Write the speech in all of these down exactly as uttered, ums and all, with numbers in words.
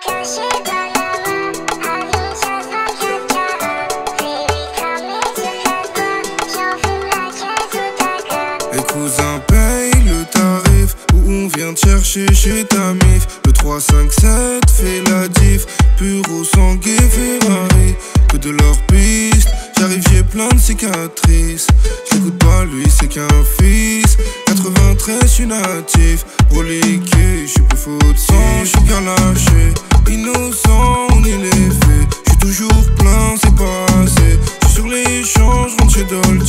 Les cousins payent le tarif où on vient te chercher chez ta mif. Le trois cinq sept fait la diff, pur au sangue et Ferrari. Que de leur piste, j'arrive j'ai plein de cicatrices. J'écoute pas lui c'est qu'un fils. Quatre-vingt-treize j'suis natif, reliqué, j'suis plus faux de sang, j'suis bien lâché. Innocent on y les fait, j'suis toujours plein c'est pas assez. J'suis sur les champs, j'rentre chez Dolce.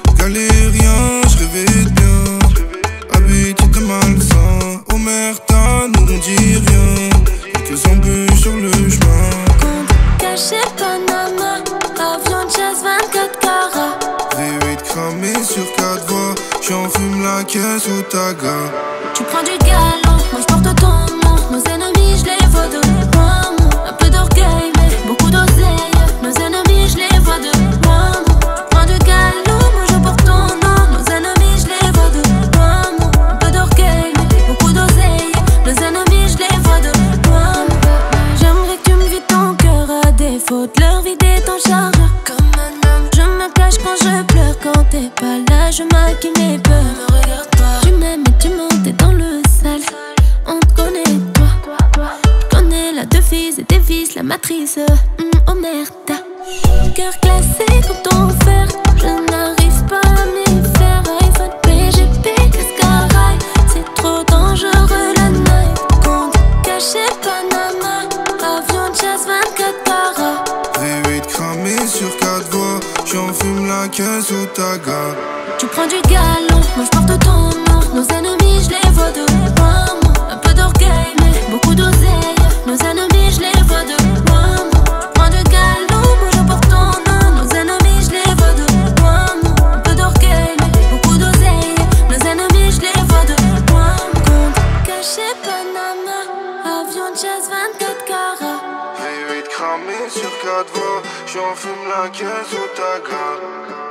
Galérien, j'rêvais bien, habitude de malsain. Omerta, nous on dit rien, quelques embûches sur le chemin. Compte caché Panama, avion de chasse vingt-quatre carats. V huit cramé sur quatre voies, j'enfume la caisse au taga. Tu prends du galon, moi j'porte ton nom. Nos ennemis j'les vois de loin. Un peu d'orgueil mais beaucoup d'oseille. Nos ennemis j'les vois de loin. Tu prends du galon, moi je porte ton nom. Nos ennemis j'les vois de loin. Un peu d'orgueil mais beaucoup d'oseille. Nos ennemis j'les vois de loin. J'aimerais que tu me vides ton cœur à défaut de leur vider ton chargeur. Comme un homme, je me cache quand je pleure. Quand t'es pas là, je maquille mes peurs. Me regarde pas. Tu m'aimes et tu montes dans le sale. On te connaît, toi. Je connais la devise et dévise la matrice. Mmh, omerta. Cœur glacé comme ton fer. Je n'arrive pas à m'y faire. iPhone, P G P, Cascaraï. C'est trop dangereux la night. Compte caché Panama. Avion de chasse vingt-quatre carats. V huit cramé sur quatre voies, j'enfume la caisse au taga. Tu prends du galon, moi j'porte ton nom. Nos ennemis j'les vois de loin. Un peu d'orgueil mais beaucoup d'oseille. Nos ennemis j'les vois de loin. Prends du galon, moi je porte ton nom. Nos ennemis j'les vois de loin. Un peu d'orgueil mais beaucoup d'oseille. Nos ennemis j'les vois de loin. Compte caché Panama, avion de chasse vingt-quatre carats. V huit cramé sur quatre voies, j'enfume la caisse au taga.